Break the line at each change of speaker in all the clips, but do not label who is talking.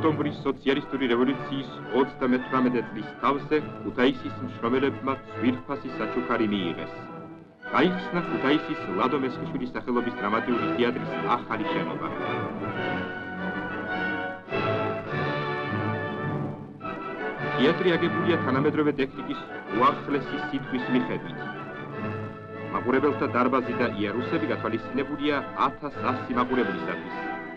ოქტომბრის სოციალისტური რევოლუციის 38 წლის თავზე ქუთაისის მშრომელებმა ძვირფასი საჩუქარი მიიღეს. გაიხსნა ქუთაისის ლადო მესხიშვილის სახელობის დრამატიული თეატრის ახალი შენობა. თეატრი აგებულია თანამედროვე ტექნიკის უახლესი სიტყვის მიხედვით. მაყურებელთა დარბაზი და იარუსები გათვალისწინებულია 1100 მაყურებლისათვის.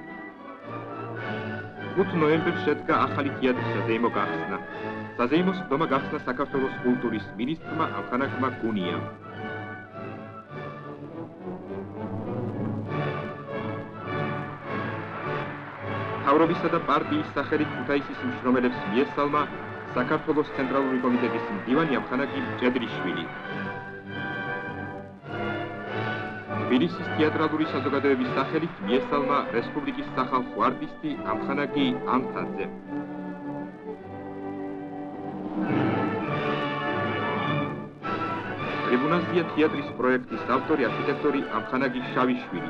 5 ნოემბერს შედგა ახალი თეატრის საზეიმო გახსნა. საზეიმოს ხდომა გახსნა საქართველოს კულტურის მინისტრმა ალხანაკმა გუნიამ. მთავრობისა და პარტიის სახელით ქუთაისის მშრომელებს მიესალმა საქართველოს ცენტრალური კომიტეტის მდივანი ამხანაკი ჭედრიშვილი. თბილისის თეატრალური საზოგადოების სახელით მიესალმა რესპუბლიკის სახალხო არტისტი ამხანაკი ანთაძე. ტრიბუნაზია თეატრის პროექტის ავტორი არქიტექტორი ამხანაკი შავიშვილი.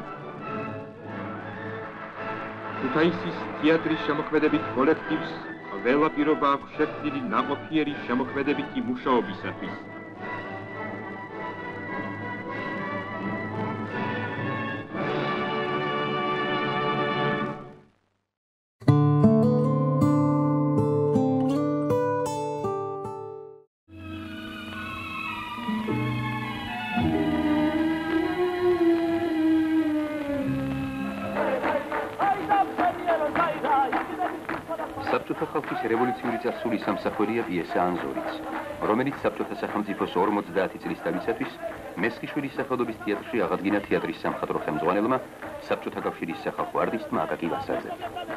ქუთაისის თეატრის შემოქმედებით კოლექტივს ყველა პირობა აქვს შექმნილი ნაყოფიერი შემოქმედებითი მუშაობისათვის.
საბჭოთა ხალხის რევოლუციური წარსულის სამსახურია პიესა ანზორიც, რომელიც საბჭოთა სახელმწიფოს 50 წლის თავისათვის მესხიშვილის სახელობის თეატრში აღადგინა თეატრის სამხატვრო ხელმძღვანელმა, საბჭოთა კავშირის სახალხო არტისტმა აკაკი ვასაძემ.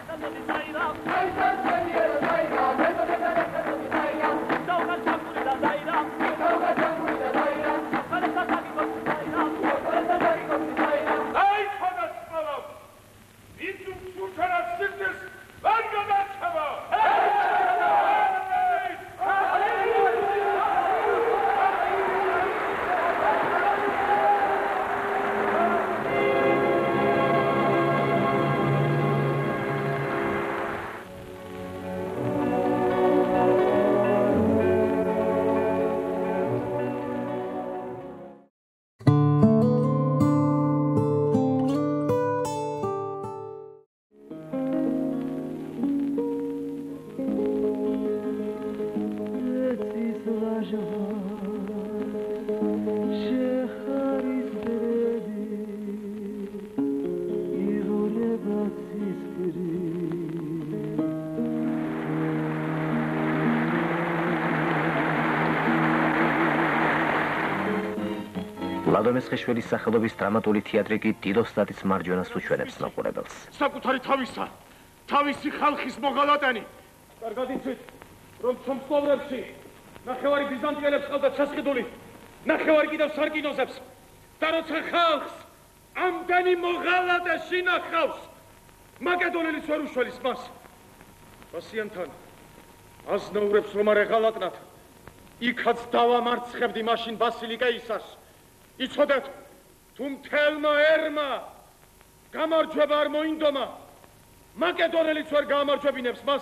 ლადო მესხიშვილის სახელობის დრამატული თეატრი კი დიდოსტატის მარჯვენას უჩვენებს მაყურებელს.
საკუთარი თავისი ხალხის მოღალატანი. კარგად იცით, რომ ცომსლოვრებში ნახევარი ბიზანტიელებს ყავდა ჩასყიდული, ნახევარი კიდევ სარკინოზებს. და როცა ხალხს ამდენი მოღალატე შინახავს, მაკედონელის ვერ უშველის მას. პასიანთან აზნაურებს რომ არ ეღალატნათ, იქაც დავამარცხებდი მაშინ ბასილი კეისარს. იცოდეთ, თუ მთელმა ერმა გამარჯვება არ მოინდომა, მაკედონელიც ვერ გაამარჯვებინებს მას.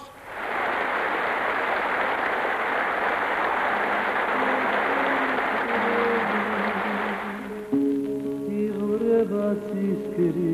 იღვრება ცისკრი